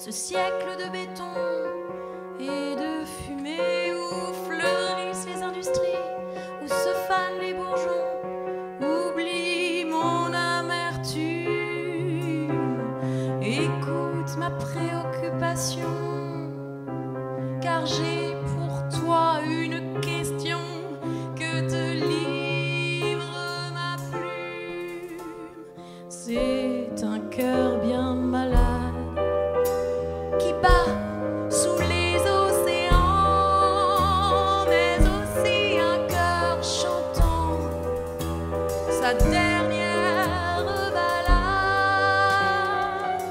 ce siècle de béton et de fumée où fleurissent les industries, où se fanent les bourgeons. Oublie mon amertume, écoute ma préoccupation, car j'ai pour toi une question que te livre ma plume. C'est un cœur bien malade qui bat sous les océans, mais aussi un cœur chantant sa dernière ballade.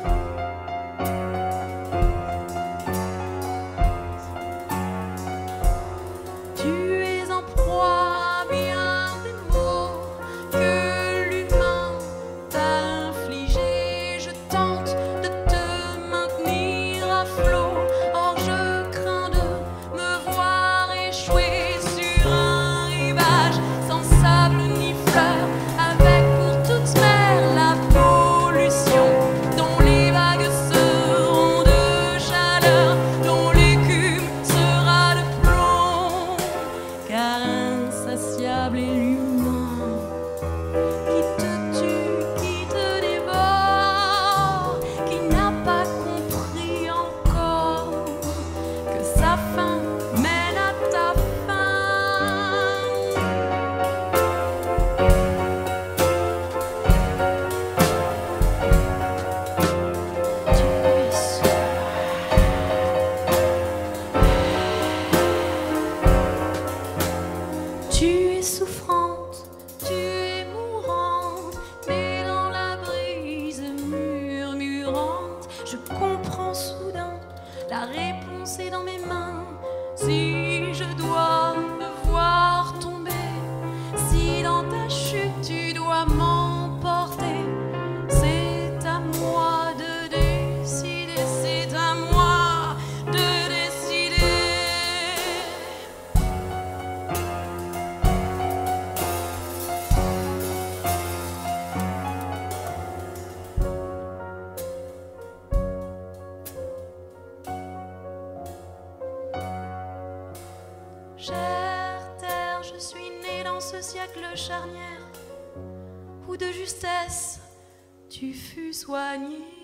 Tu es en proie à bien des maux que l'humain t'a infligés. Je tente de te maintenir à flot, or je crains de me voir échouer sur un rivage sans sable ni fleurs, avec pour toute mer la pollution, dont les vagues seront de chaleur, dont l'écume sera de plomb, car insatiable est l'humain qui te tue, qui te dévore, qui n'a pas compris encore que sa fin mène à ta fin. Tu es souffrante, tu es mourante, mais dans la brise murmurante, je comprends soudain, la réponse est dans mes mains. Si je dois me voir tomber, si dans ta chute tu dois m'emporter, c'est à moi de décider, c'est à moi de décider. Chère terre, je suis née dans ce siècle charnière où de justesse tu fus soignée.